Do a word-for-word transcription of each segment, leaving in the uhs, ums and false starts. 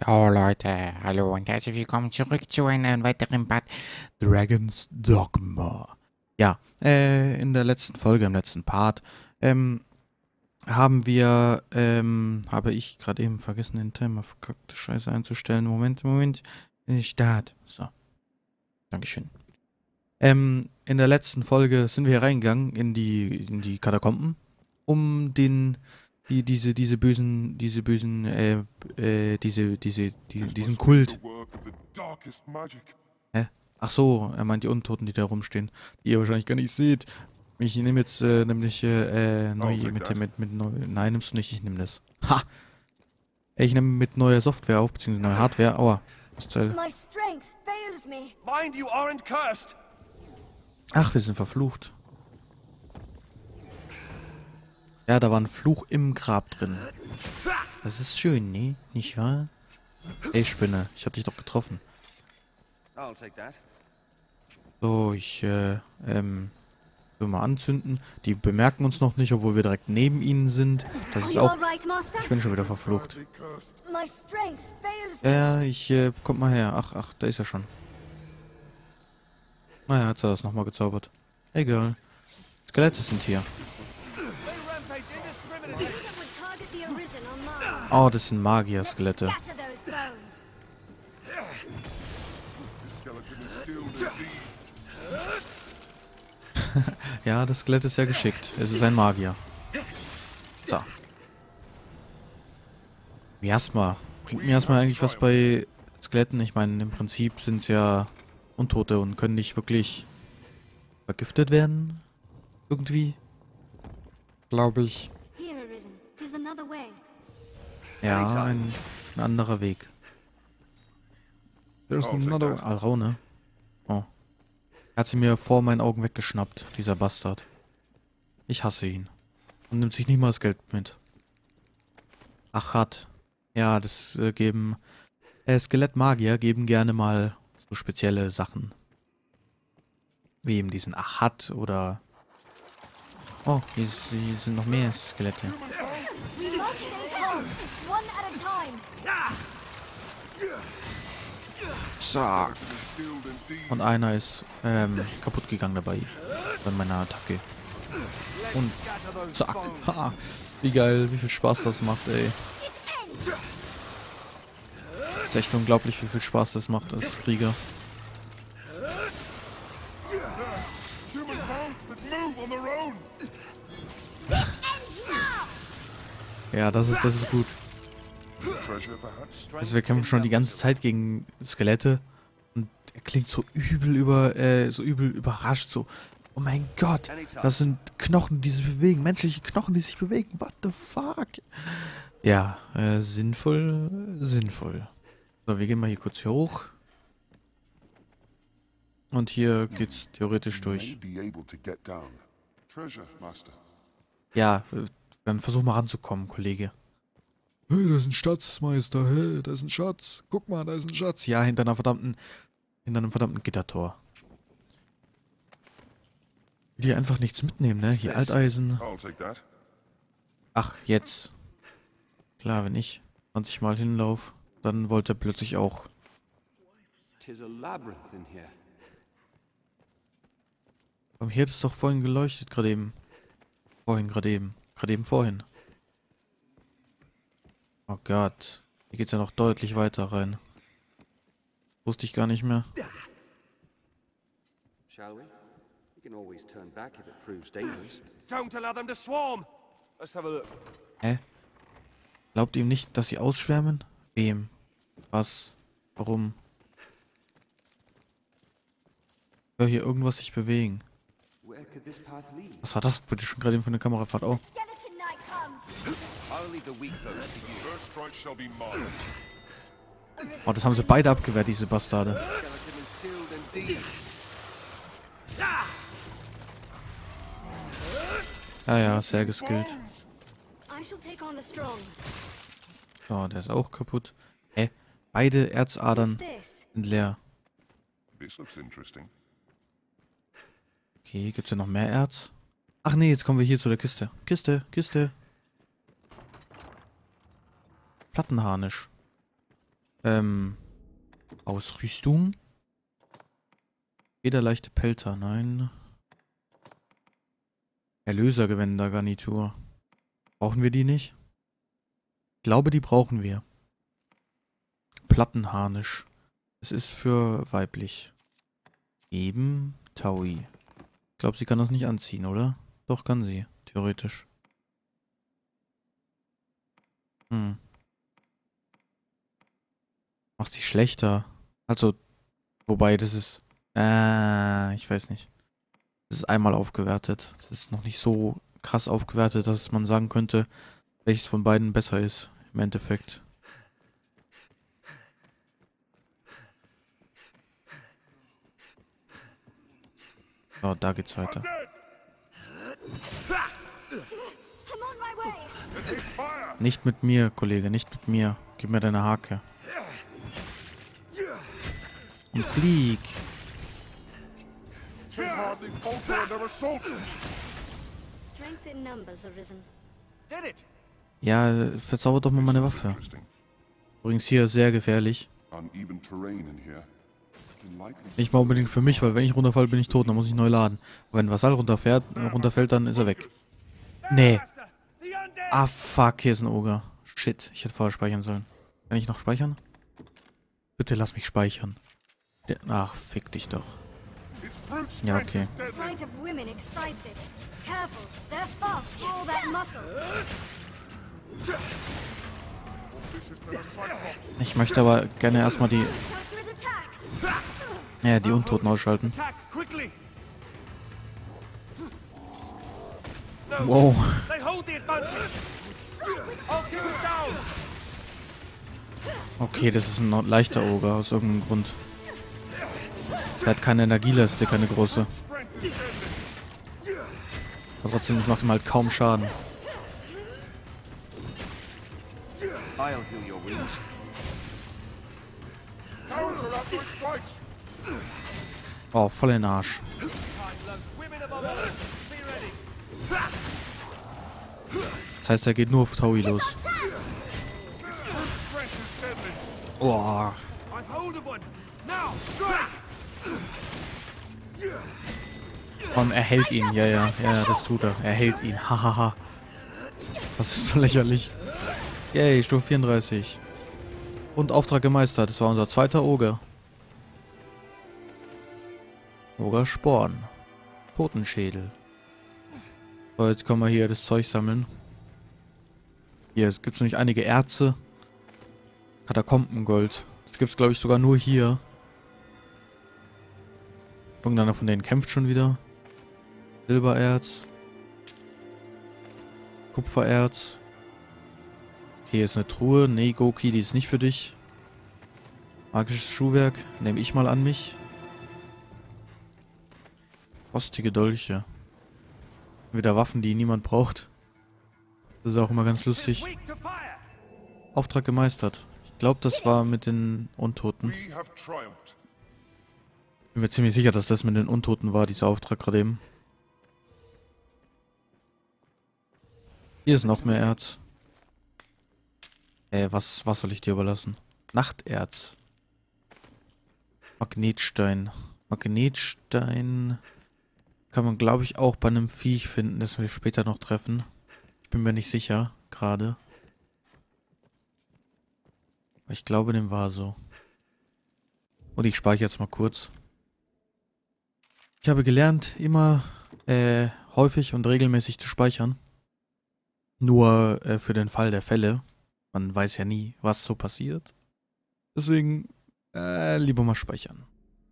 Oh Leute, hallo und herzlich willkommen zurück zu einem weiteren Part Dragon's Dogma. Ja, äh, in der letzten Folge, im letzten Part, ähm, haben wir, ähm, habe ich gerade eben vergessen, den Timer verkackte Scheiße einzustellen. Moment, Moment, Start. So, Dankeschön. Ähm, in der letzten Folge sind wir reingegangen in die, in die Katakomben, um den, die, diese, diese bösen, diese bösen, äh, äh, diese, diese, die, diesen Kult. Hä? Ach so, er meint die Untoten, die da rumstehen, die ihr wahrscheinlich gar nicht seht. Ich nehme jetzt äh, nämlich äh, äh, neu mit, mit, mit, mit neu. Nein, nimmst du nicht, ich nehme das. Ha! Ich nehme mit neuer Software auf, beziehungsweise neue Hardware. Aua. Was zur Hölle? My strength fails me. Mind you aren't cursed. Ach, wir sind verflucht. Ja, da war ein Fluch im Grab drin. Das ist schön, ne? Nicht wahr? Ey, Spinne, ich hab dich doch getroffen. I'll take that. So, ich, äh, ähm, will mal anzünden. Die bemerken uns noch nicht, obwohl wir direkt neben ihnen sind. Das Are ist you auch... all right, Master? Ich bin schon wieder verflucht. My strength fails Ja, me. ja, ich, äh, kommt mal her. Ach, ach, da ist er schon. Naja, hat er das nochmal gezaubert. Egal. Skelette sind hier. They rampage indiscriminately. That would target the Arisen on Mars. Oh, das sind Let's Magier-Skelette. scatter those bones. Ja, das Skelett ist ja geschickt. Es ist ein Magier. So. Miasma. Bringt Miasma eigentlich was bei Skeletten? Ich meine, im Prinzip sind es ja Untote und können nicht wirklich vergiftet werden. Irgendwie. Glaube ich. Here, Arisen. Tis another way. Ja, ein, ein anderer Weg. There's another... Alraune. Oh. Er hat sie mir vor meinen Augen weggeschnappt, dieser Bastard. Ich hasse ihn. Und nimmt sich nicht mal das Geld mit. Achat. Ja, das äh, geben... Äh, Skelettmagier geben gerne mal so spezielle Sachen. Wie eben diesen Achat oder... Oh, hier, ist- hier sind noch mehr Skelette. We must stay calm. One at a time. Zack. Und einer ist ähm, kaputt gegangen dabei. Bei meiner Attacke. Und zack. Ha, wie geil, wie viel Spaß das macht, ey. It ends. Ist echt unglaublich, wie viel Spaß das macht als Krieger. Ja, das ist, das ist gut. Also wir kämpfen schon die ganze Zeit gegen Skelette. Und er klingt so übel über, äh, so übel überrascht, so. Oh mein Gott, das sind Knochen, die sich bewegen, menschliche Knochen, die sich bewegen. What the fuck? Ja, äh, sinnvoll, sinnvoll. So, wir gehen mal hier kurz hier hoch. Und hier geht's theoretisch durch. Ja, äh, dann versuch mal ranzukommen, Kollege. Hey, da ist ein Schatz, Meister. Hey, da ist ein Schatz. Guck mal, da ist ein Schatz. Ja, hinter einer verdammten, hinter einem verdammten Gittertor. Will die einfach nichts mitnehmen, ne? Hier Alteisen. Ach, jetzt. Klar, wenn ich zwanzig Mal hinlauf, dann wollte er plötzlich auch. Tis a labyrinth in here. Aber hier hat es doch vorhin geleuchtet, gerade eben. Vorhin, gerade eben. Gerade eben vorhin. Oh Gott. Hier geht's ja noch deutlich weiter rein. Wusste ich gar nicht mehr. Shall we? We can always turn back if it proves dangerous. Don't allow them to swarm. Let's have a look. Hä? Glaubt ihm nicht, dass sie ausschwärmen? Wem? Was? Warum? Ich höre hier irgendwas sich bewegen. Where could this path lead? Was war das bitte schon gerade eben für eine Kamerafahrt? Oh. Skeleton night comes. I'll leave the weak foes to you. Oh, das haben sie beide abgewehrt, diese Bastarde. Skeleton is skilled indeed. Ja, ja, sehr geskillt. I shall take on the strong. So, der ist auch kaputt. Hä? Beide What's Erzadern this? sind leer. This looks interesting. Okay, gibt's ja noch mehr Erz? Ach nee, jetzt kommen wir hier zu der Kiste. Kiste, Kiste. Plattenharnisch. Ähm, Ausrüstung. Federleichte Pelter, nein. Erlösergewändergarnitur. Brauchen wir die nicht? Ich glaube, die brauchen wir. Plattenharnisch. Es ist für weiblich. Eben Taui. Ich glaube, sie kann das nicht anziehen, oder? Doch, kann sie. Theoretisch. Hm. Macht sie schlechter. Also, wobei, das ist... Äh, ich weiß nicht. Das ist einmal aufgewertet. Das ist noch nicht so krass aufgewertet, dass man sagen könnte, welches von beiden besser ist. Im Endeffekt. So, da geht's weiter. I'm on my way. It takes fire! Nicht mit mir, Kollege, nicht mit mir. Gib mir deine Hake. Und flieg. They hardly falter in their assault! Strength in numbers arisen. Did it! Ja, verzauber doch mal meine Waffe. Interesting. Übrigens hier sehr gefährlich. Uneven terrain in here. Likely Nicht mal unbedingt für mich, weil wenn ich runterfalle, bin ich tot. Dann muss ich neu laden. Aber wenn Vasall runterfährt, äh, runterfällt, dann ist er weg. Nee. Master! The undead! Ah, fuck, hier ist ein Ogre. Shit, ich hätte vorher speichern sollen. Kann ich noch speichern? Bitte lass mich speichern. Der- Ach, fick dich doch. Its brute Ja, strength okay. is The deadly! sight of women excites it. Careful, they're fast for all that muscle. More vicious than a cyclops! Ich möchte aber gerne erstmal die, After it attacks. ja, die Untoten ausschalten. Attack quickly! No, Wow. they hold the advantage! I'll keep it down! Okay, das ist ein leichter Ogre aus irgendeinem Grund. Er hat keine Energieleiste, keine große. Strength is deadly! Aber trotzdem, ich mache ihm halt kaum Schaden. I'll heal your wounds. Counter up with strikes! Oh, voll in den Arsch. Time loves women above all. Be ready. Das heißt, er geht nur auf Taui los. Its brute strength is deadly! Boah. I've hold of one. Now, strike! Komm, er hält ihn. Ja, ja, ja, das tut er. Er hält ihn. Hahaha. Das ist so lächerlich. Yay, Stufe vierunddreißig. Und Auftrag gemeistert. Das war unser zweiter Ogre. Ogersporn. Totenschädel. So, jetzt können wir hier das Zeug sammeln. Hier, es gibt nämlich einige Erze. Katakombengold. Das gibt es, glaube ich, sogar nur hier. Irgendeiner von denen kämpft schon wieder. Silbererz. Kupfererz. Okay, hier ist eine Truhe. Nee, Goki, die ist nicht für dich. Magisches Schuhwerk. Nehme ich mal an mich. Rostige Dolche. Wieder Waffen, die niemand braucht. Das ist auch immer ganz It's lustig. weak to fire. Auftrag gemeistert. Ich glaube, das war mit den Untoten. We have triumphed! Bin mir ziemlich sicher, dass das mit den Untoten war, dieser Auftrag gerade eben. Hier ist noch mehr Erz. Äh, was, was soll ich dir überlassen? Nachterz. Magnetstein. Magnetstein kann man, glaube ich, auch bei einem Viech finden, das wir später noch treffen. Ich bin mir nicht sicher, gerade. Aber ich glaube, dem war so. Und ich speichere jetzt mal kurz. Ich habe gelernt, immer äh, häufig und regelmäßig zu speichern. Nur äh, für den Fall der Fälle. Man weiß ja nie, was so passiert. Deswegen äh, lieber mal speichern.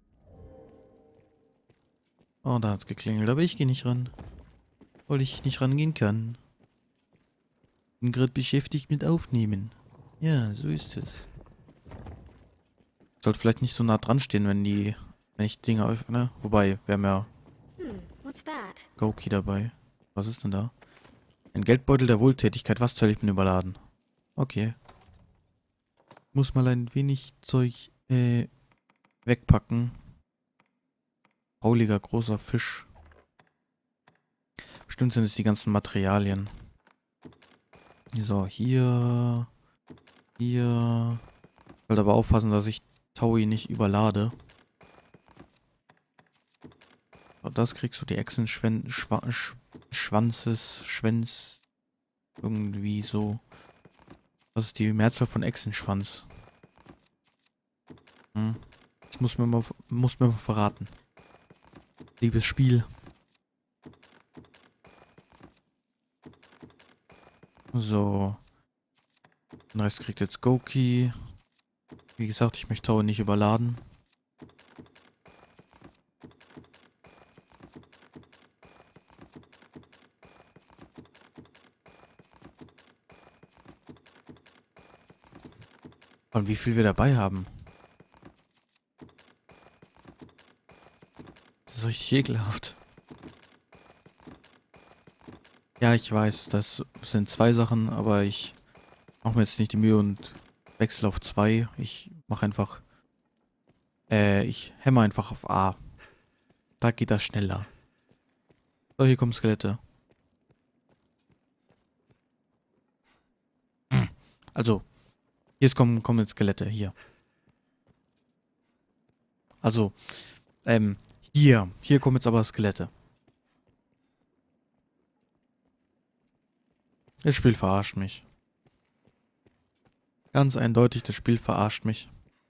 Oh, da hat's geklingelt, aber ich gehe nicht ran. Weil ich nicht rangehen kann. Bin gerade beschäftigt mit Aufnehmen. Ja, so ist es. Sollte vielleicht nicht so nah dran stehen, wenn die, wenn ich Dinge öffne. Wobei, wir haben ja Hmm, what's that? Goki dabei. Was ist denn da? Ein Geldbeutel der Wohltätigkeit. Was soll ich bin überladen? Okay. Muss mal ein wenig Zeug äh, wegpacken. Fauliger großer Fisch. Bestimmt sind es die ganzen Materialien. So, hier. Hier. sollte aber aufpassen, dass ich Taui nicht überlade. Und das kriegst du die Echsenschwänzes, Schwa Sch Schwanzes, Schwänz, irgendwie so. Das ist die Mehrzahl von Echsenschwanz. Hm. Das muss mir mal, muss mir mal verraten. Liebes Spiel. So. Den Rest kriegt jetzt Goki. Wie gesagt, ich möchte Taui nicht überladen. Und wie viel wir dabei haben. Das ist richtig ekelhaft. Ja, ich weiß, das sind zwei Sachen, aber ich mache mir jetzt nicht die Mühe und wechsle auf zwei. Ich mache einfach... Äh, ich hämmer einfach auf A. Da geht das schneller. So, hier kommen Skelette. Also... Hier kommen, kommen jetzt Skelette, hier. Also, ähm, hier. Hier kommen jetzt aber Skelette. Das Spiel verarscht mich. Ganz eindeutig, das Spiel verarscht mich.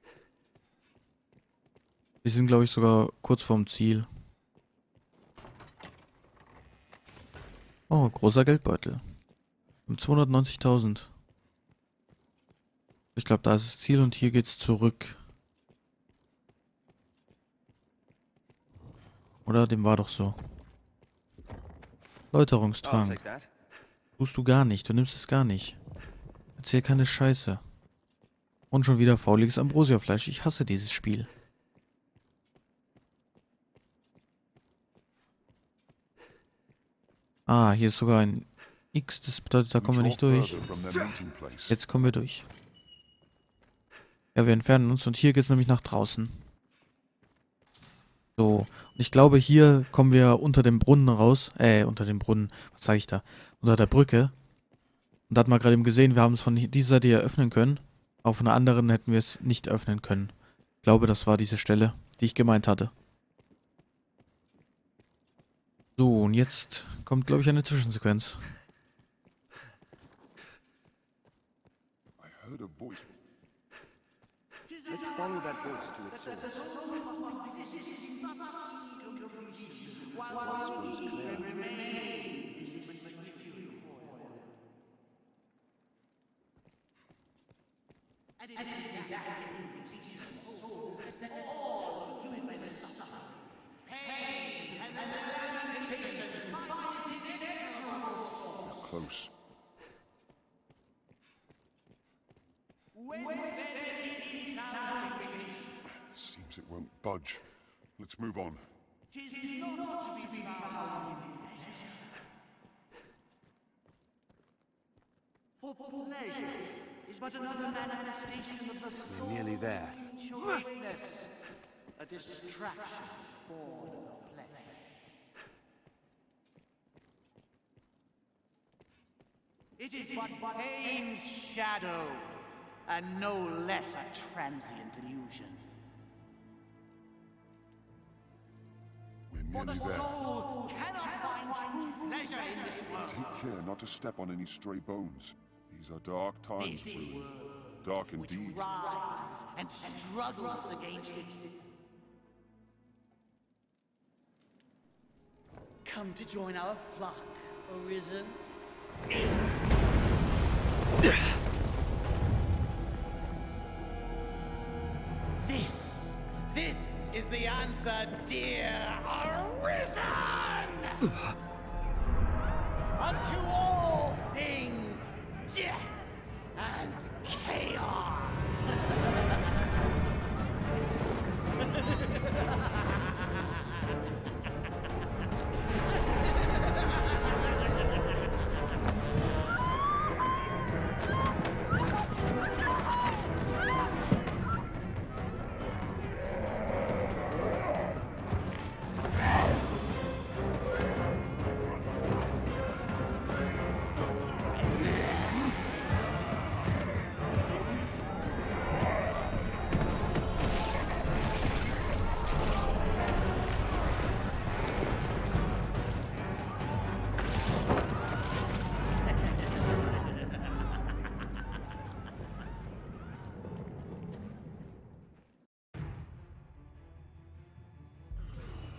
Wir sind, glaube ich, sogar kurz vorm Ziel. Oh, großer Geldbeutel. Um zweihundertneunzigtausend. Ich glaube, da ist das Ziel und hier geht's zurück. Oder? Dem war doch so. Läuterungstrank. Tust du gar nicht. Du nimmst es gar nicht. Erzähl keine Scheiße. Und schon wieder fauliges Ambrosiafleisch. Ich hasse dieses Spiel. Ah, hier ist sogar ein X. Das bedeutet, da kommen wir nicht durch. Jetzt kommen wir durch. Ja, wir entfernen uns und hier geht's nämlich nach draußen. So. Und ich glaube, hier kommen wir unter dem Brunnen raus. Äh, unter dem Brunnen. Was sage ich da? Unter der Brücke. Und da hat man gerade eben gesehen, wir haben es von dieser Seite hier öffnen können. Auf einer anderen hätten wir es nicht öffnen können. Ich glaube, das war diese Stelle, die ich gemeint hatte. So, und jetzt kommt, glaube ich, eine Zwischensequenz. I heard a voice. Let's follow that voice to its source. Voice grows clear. Close. Seems it won't budge. Let's move on. For pleasure is but another manifestation of the soul. We're nearly there. Choiceless, a distraction born of the flesh. It is but pain's shadow, and no less a transient illusion. We're For the nearly there. soul cannot find true pleasure in this world. Take care not to step on any stray bones. These are dark times This for you. world Dark which indeed. rises and struggles against it. Come to join our flock, Arisen. This, this is the answer, dear Arisen! Unto all things, death and chaos!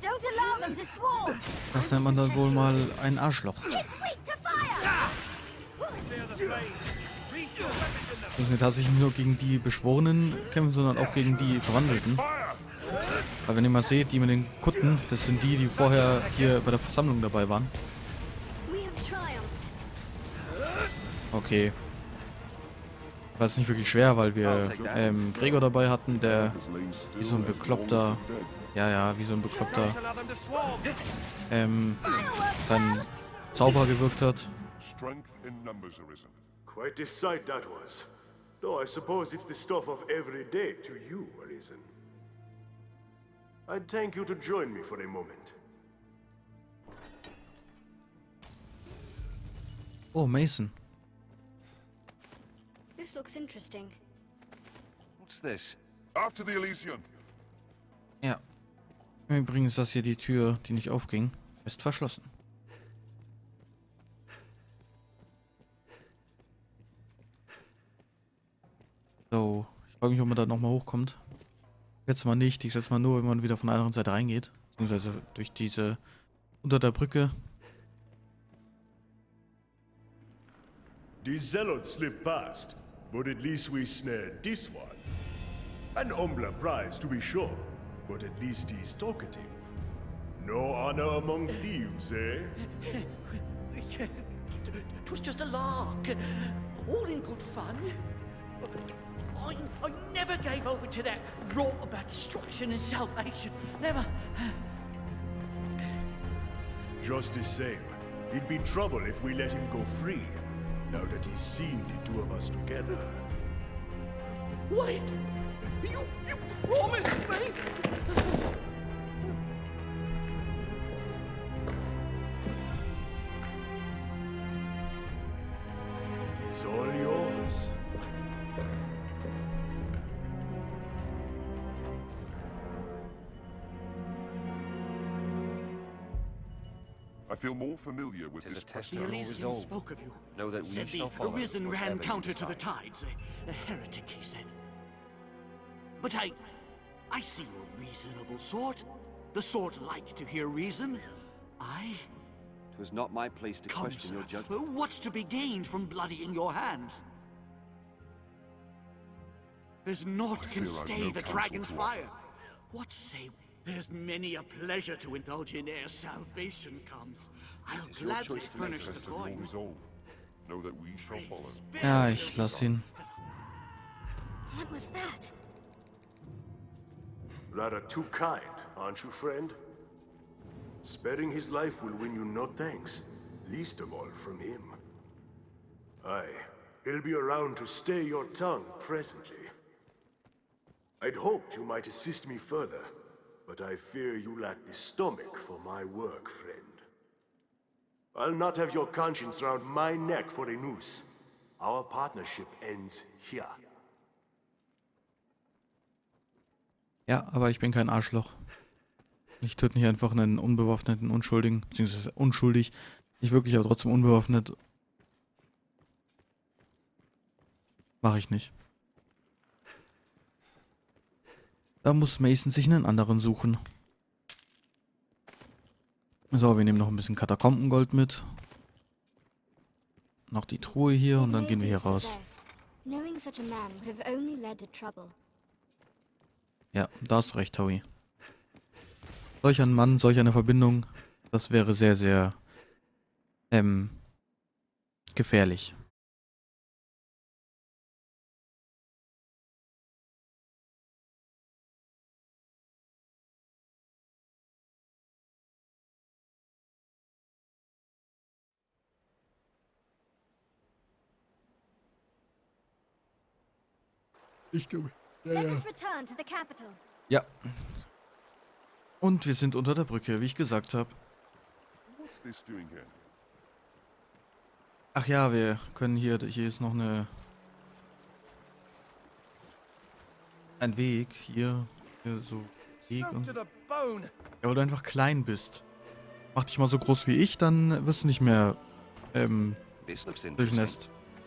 Don't allow them to swarm. Das nennt man dann wohl mal ein Arschloch. It's weak to fire. Müssen wir tatsächlich nicht nur gegen die Beschworenen kämpfen, sondern auch gegen die Verwandelten. Weil wenn ihr mal seht, die mit den Kutten, das sind die, die vorher hier bei der Versammlung dabei waren. We have triumphed. Okay. War es nicht wirklich schwer, weil wir ähm, Gregor dabei hatten, der wie so ein bekloppter, ja, ja, wie so ein bekloppter ähm, dann Zauber gewirkt hat. Strength in numbers arisen. Quite a sight that was. Though I suppose it's the stuff of every day to you, Arisen. I'd thank you to join me for a moment. Oh, Mason. This looks interesting. What's this? After the Elysian. Ja. Übrigens, das hier die Tür, die nicht aufging, fest verschlossen. So, ich frage mich, ob man da nochmal hochkommt. Jetzt mal nicht, ich setze mal nur, wenn man wieder von der anderen Seite reingeht. Beziehungsweise durch diese, unter der Brücke. The zealots slipped past, but at least we snared this one. An humbler prize, to be sure, but at least he's talkative. No honor among thieves, eh? It was just a lark. All in good fun. I, I never gave over to that rot about destruction and salvation. Never. Just the same, it'd be trouble if we let him go free, now that he's seen the two of us together. Wait! You, you promised me! He's all yours. I feel more familiar with Tis this a test question. of The your Elysian resolve. spoke of you. Know that we Said shall the follow. Arisen ran whatever you counter to the decide. tides. A, a heretic, he said. But I... I see you're a reasonable sort. The sort like to hear reason. I... It was not my place to Come, question sir. your judgment. What's to be gained from bloodying your hands? There's naught can feel I've stay no the counsel dragon's to fire. What say? There's many a pleasure to indulge in ere salvation comes. I'll It's your gladly choice to make furnish the test of your coin. resolve. Know that we shall follow. Spare Ja, your ich lass ihn. What was that? Rather too kind, aren't you, friend? Sparing his life will win you no thanks, least of all from him. Aye, he'll be around to stay your tongue presently. I'd hoped you might assist me further, but I fear you lack the stomach for my work, friend. I'll not have your conscience round my neck for a noose. Our partnership ends here. Ja, aber ich bin kein Arschloch. Ich töte nicht einfach einen unbewaffneten Unschuldigen, beziehungsweise unschuldig. Nicht wirklich, aber trotzdem unbewaffnet. Mache ich nicht. Da muss Mason sich einen anderen suchen. So, wir nehmen noch ein bisschen Katakombengold mit. Noch die Truhe hier und dann gehen wir hier raus. Knowing such a man would have only led to trouble. Ja, da hast du recht, Howie. Solch ein Mann, solch eine Verbindung, das wäre sehr, sehr ähm, gefährlich. Ich glaube. Let us return to the capital. Ja. Und wir sind unter der Brücke, wie ich gesagt habe. What's this doing here? Ach ja, wir können hier, hier ist noch eine... Ein Weg, hier, hier so Weg und... Ja, weil du einfach klein bist. Mach dich mal so groß wie ich, dann wirst du nicht mehr, ähm, This looks interesting. durchnässt.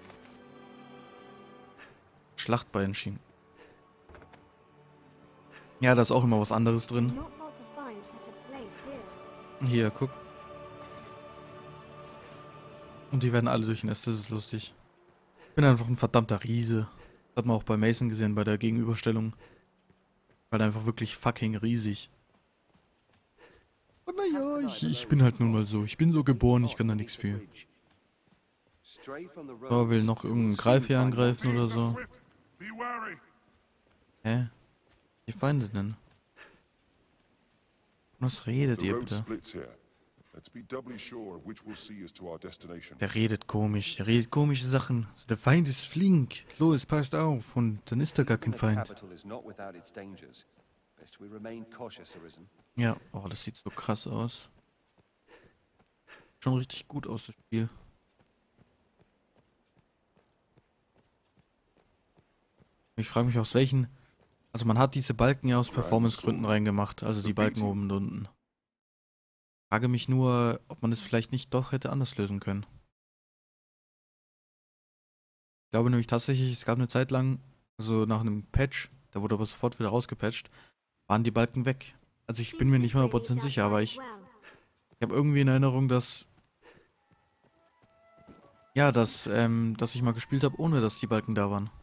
Schlachtbeinschienen. Ja, da ist auch immer was anderes drin. Not thought to find such a place Hier, guck. Und die werden alle durchnässt, das ist lustig. Ich bin einfach ein verdammter Riese. Das hat man auch bei Mason gesehen, bei der Gegenüberstellung. Weil einfach wirklich fucking riesig. Und naja, ich, ich bin halt nun mal so. Ich bin so geboren, ich kann da nichts für. So, will noch irgendeinen Greif hier angreifen oder so. Be wary. Hä? Die Feinde denn? Was redet The ihr road bitte? splits here. Let's be doubly sure of which will see us to our destination. Der redet komisch, der redet komische Sachen. Der Feind ist flink. Los, passt auf. Und dann ist da gar kein Feind. Ja, oh, das sieht so krass aus. Schon richtig gut aus, das Spiel. Ich frage mich, aus welchen... Also man hat diese Balken ja aus Performance-Gründen reingemacht. Also die Balken oben und unten. Ich frage mich nur, ob man es vielleicht nicht doch hätte anders lösen können. Ich glaube nämlich tatsächlich, es gab eine Zeit lang, also nach einem Patch, da wurde aber sofort wieder rausgepatcht, waren die Balken weg. Also ich bin mir nicht hundert Prozent sicher, aber ich, ich habe irgendwie in Erinnerung, dass... Ja, dass, ähm, dass ich mal gespielt habe, ohne dass die Balken da waren.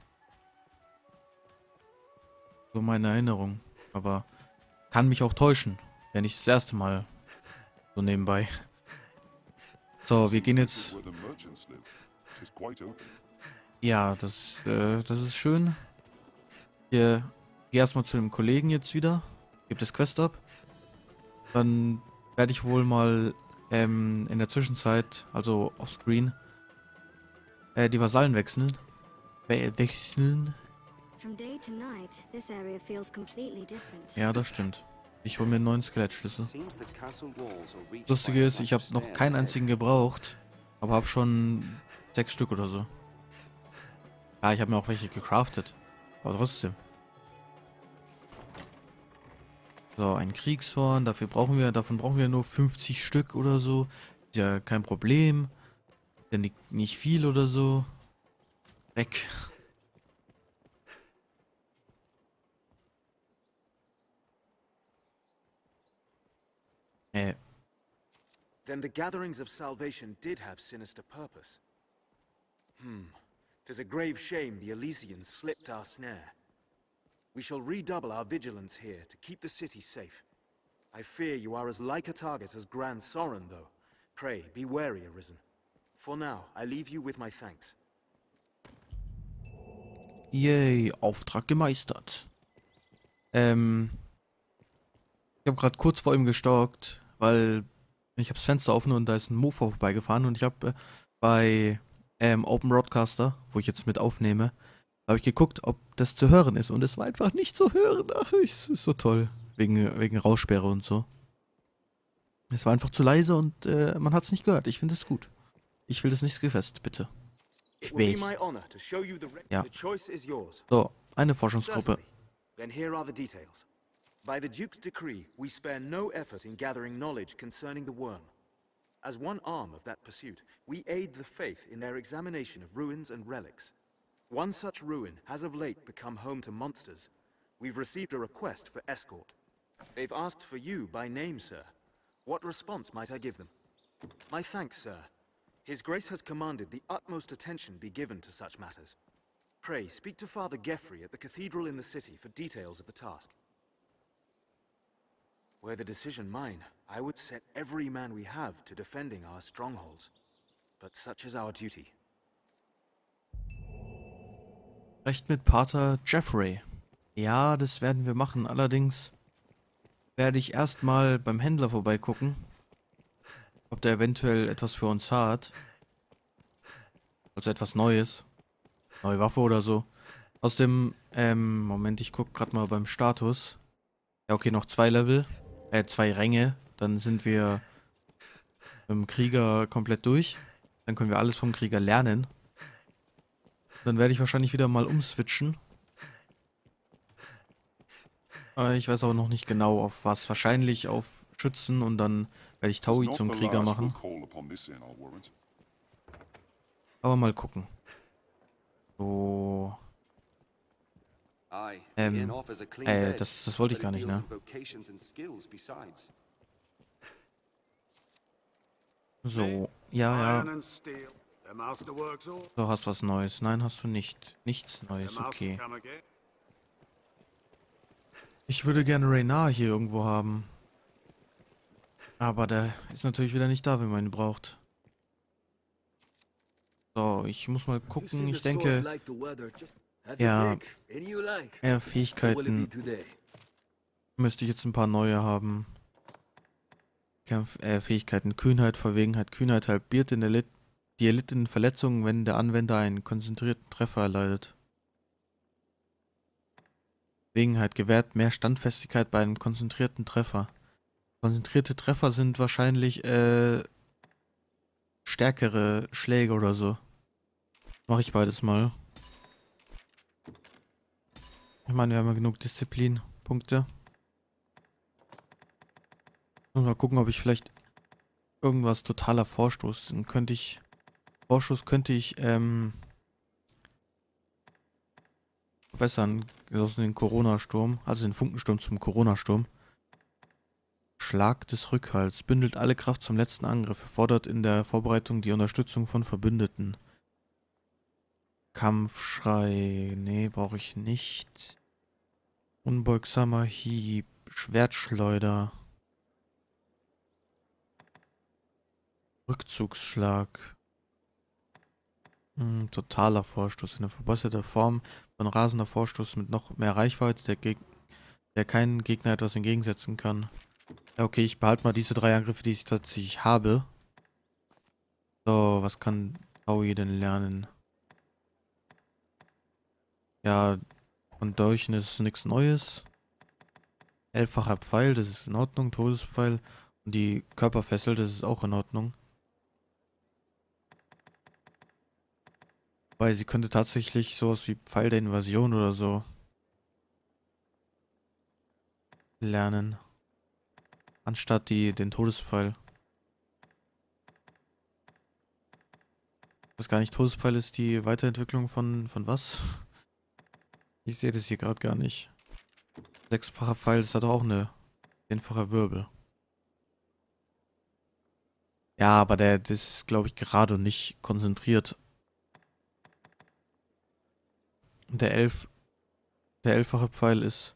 So meine Erinnerung. Aber kann mich auch täuschen, wenn ich das erste Mal so nebenbei. So, wir gehen jetzt... Where the merchants live. It is quite open. Ja, das, äh, das ist schön. Hier, geh erstmal zu dem Kollegen jetzt wieder. Gib das Quest ab. Dann werde ich wohl mal ähm, in der Zwischenzeit, also offscreen, äh, die Vasallen wechseln. We wechseln. From day to night, this area feels completely different. Ja, das stimmt. Ich hole mir einen neuen Skelettschlüssel. Lustige ist, ich habe noch keinen einzigen gebraucht, aber habe schon sechs Stück oder so. Ja, ich habe mir auch welche gecraftet. Aber trotzdem. So, ein Kriegshorn. Dafür brauchen wir, davon brauchen wir nur fünfzig Stück oder so. Ist ja kein Problem. Denn nicht, nicht viel oder so. Weg. Äh. Then the gatherings of salvation did have sinister purpose. Hmm. 'Tis a grave shame the Elysians slipped our snare. We shall redouble our vigilance here to keep the city safe. I fear you are as like a target as Grand Soren, though. Pray, be wary, Arisen. For now, I leave you with my thanks. Yay, Auftrag gemeistert. Ähm. Ich habe gerade kurz vor ihm gestalkt, weil ich habe das Fenster offen und da ist ein Mofa vorbeigefahren und ich habe äh, bei ähm, Open Broadcaster, wo ich jetzt mit aufnehme, habe ich geguckt, ob das zu hören ist und es war einfach nicht zu hören. Ach, es ist so toll. Wegen, wegen Raussperre und so. Es war einfach zu leise und äh, man hat es nicht gehört. Ich finde es gut. Ich will das nicht gefasst, bitte. Ich will. Ja. So, eine Forschungsgruppe. Then here are the details. By the Duke's decree, we spare no effort in gathering knowledge concerning the worm. As one arm of that pursuit, we aid the faith in their examination of ruins and relics. One such ruin has of late become home to monsters. We've received a request for escort. They've asked for you by name, sir. What response might I give them? My thanks, sir. His Grace has commanded the utmost attention be given to such matters. Pray, speak to Father Geoffrey at the cathedral in the city for details of the task. Were the decision mine, I would set every man we have to defending our strongholds. But such is our duty. Recht mit Pater Geoffrey. Ja, das werden wir machen. Allerdings werde ich erstmal beim Händler vorbeigucken, ob der eventuell etwas für uns hat. Also etwas Neues. Neue Waffe oder so. Aus dem, ähm, Moment, ich gucke gerade mal beim Status. Ja, okay, noch zwei Level. Äh, zwei Ränge. Dann sind wir mit dem Krieger komplett durch. Dann können wir alles vom Krieger lernen. Dann werde ich wahrscheinlich wieder mal umswitchen. Aber ich weiß auch noch nicht genau auf was. Wahrscheinlich auf Schützen und dann werde ich Taui zum Krieger machen. Aber mal gucken. So. Ähm, äh, das, das wollte ich gar nicht, ne? So, ja, Iron ja. and steel. The master works all. Du hast was Neues. Nein, hast du nicht. Nichts The Neues, master okay. come again. Ich würde gerne Reynar hier irgendwo haben. Aber der ist natürlich wieder nicht da, wenn man ihn braucht. So, ich muss mal gucken. Ich denke, ja, eher Fähigkeiten müsste ich jetzt ein paar neue haben. Kampf, äh, Fähigkeiten, Kühnheit, Verwegenheit. Kühnheit halbiert in Elit die erlittenen Verletzungen, wenn der Anwender einen konzentrierten Treffer erleidet. Verwegenheit gewährt mehr Standfestigkeit bei einem konzentrierten Treffer. Konzentrierte Treffer sind wahrscheinlich äh, stärkere Schläge oder so. Mache ich beides mal. Ich meine, wir haben ja genug Disziplinpunkte. Mal gucken, ob ich vielleicht irgendwas totaler Vorstoß. Dann könnte ich. Vorschuss könnte ich ähm, verbessern. Also den Corona-Sturm. Also den Funkensturm zum Corona-Sturm. Schlag des Rückhalts. Bündelt alle Kraft zum letzten Angriff. Erfordert in der Vorbereitung die Unterstützung von Verbündeten. Kampfschrei. Nee, brauche ich nicht. Unbeugsamer Hieb. Schwertschleuder. Rückzugsschlag. Hm, totaler Vorstoß. Eine verbesserte Form von rasender Vorstoß mit noch mehr Reichweite, der, Geg der keinen Gegner etwas entgegensetzen kann. Ja, okay, ich behalte mal diese drei Angriffe, die ich tatsächlich habe. So, was kann Taui denn lernen? Ja, von Dolchen ist nichts Neues. Elffacher Pfeil, das ist in Ordnung. Todespfeil. Und die Körperfessel, das ist auch in Ordnung. Weil sie könnte tatsächlich sowas wie Pfeil der Invasion oder so lernen. Anstatt die, den Todespfeil. Ich weiß gar nicht, Todespfeil ist die Weiterentwicklung von, von was? Ich sehe das hier gerade gar nicht. Sechsfacher Pfeil, das hat auch eine zehnfache Wirbel. Ja, aber der, das ist, glaube ich, gerade nicht konzentriert. Und der elf, der elffache Pfeil ist,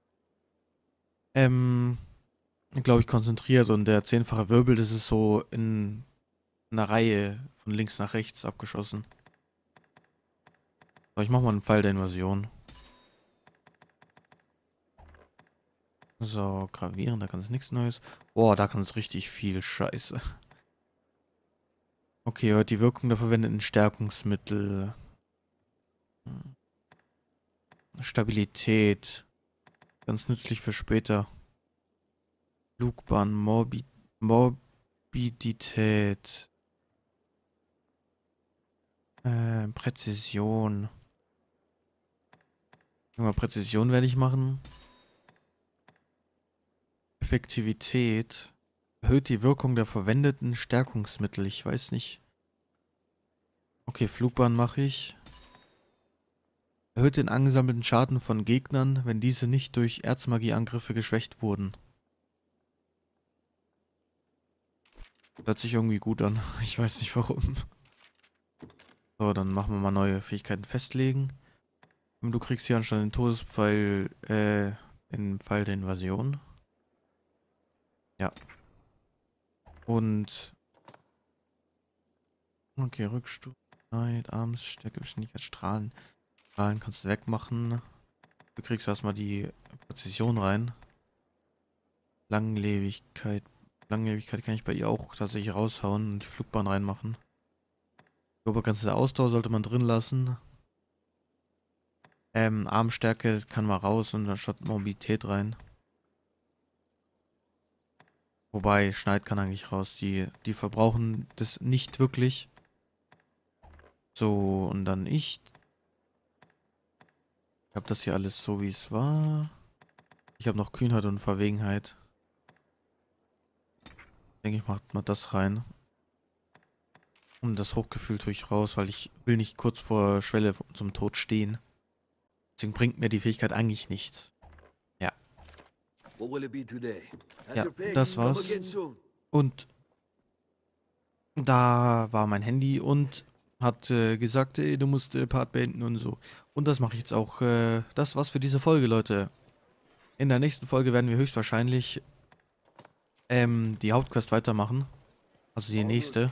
ähm, glaube ich, konzentriert. Und der zehnfache Wirbel, das ist so in einer Reihe von links nach rechts abgeschossen. So, ich mach mal einen Pfeil der Invasion. So, gravieren, da kann es nichts Neues. Boah, da kann es richtig viel Scheiße. Okay, hört die Wirkung der verwendeten Stärkungsmittel. Stabilität. Ganz nützlich für später. Flugbahn, Morbi Morbidität. Äh, Präzision. Mal Präzision werde ich machen. Effektivität. Erhöht die Wirkung der verwendeten Stärkungsmittel. Ich weiß nicht. Okay, Flugbahn mache ich. Erhöht den angesammelten Schaden von Gegnern, wenn diese nicht durch Erzmagie-Angriffe geschwächt wurden. Hört sich irgendwie gut an. Ich weiß nicht warum. So, dann machen wir mal neue Fähigkeiten festlegen. Und du kriegst hier anscheinend den Todespfeil, äh, den Pfeil der Invasion. Ja. Und... Okay, Rückstufe, Arms, Stärke, Geschwindigkeit, Strahlen. Strahlen kannst du wegmachen. Du kriegst erstmal die Präzision rein. Langlebigkeit. Langlebigkeit kann ich bei ihr auch tatsächlich raushauen und die Flugbahn reinmachen. Die Obergrenze der Ausdauer sollte man drin lassen. Ähm, Armstärke kann man raus und dann statt Mobilität rein. Wobei, Schneid kann eigentlich raus. Die, die verbrauchen das nicht wirklich. So, und dann ich. Ich habe das hier alles so, wie es war. Ich habe noch Kühnheit und Verwegenheit. Ich denke, ich mache mal das rein. Und das Hochgefühl tue ich raus, weil ich will nicht kurz vor Schwelle zum Tod stehen. Deswegen bringt mir die Fähigkeit eigentlich nichts. Ja. Ja, das war's. Und da war mein Handy und hat äh, gesagt, ey, du musst äh, Part beenden und so. Und das mache ich jetzt auch. Äh, das war's für diese Folge, Leute. In der nächsten Folge werden wir höchstwahrscheinlich ähm, die Hauptquest weitermachen. Also die nächste.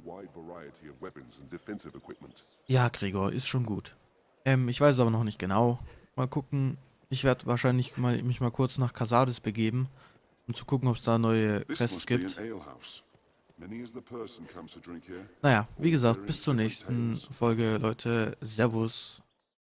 Ja, Gregor, ist schon gut. Ähm, ich weiß es aber noch nicht genau. Mal gucken. Ich werde wahrscheinlich mal, mich mal kurz nach Casades begeben, um zu gucken, ob es da neue Quests gibt. Naja, wie gesagt, bis zur nächsten Folge, Leute. Servus.